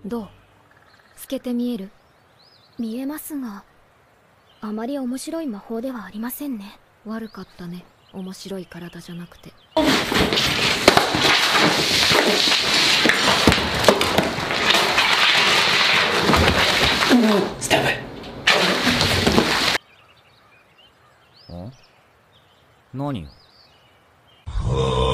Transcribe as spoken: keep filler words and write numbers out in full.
どう？透けて見える？ 見えますが、あまり面白い魔法ではありませんね。 悪かったね。面白い体じゃなくて。 スタッフ。 ん？何よ。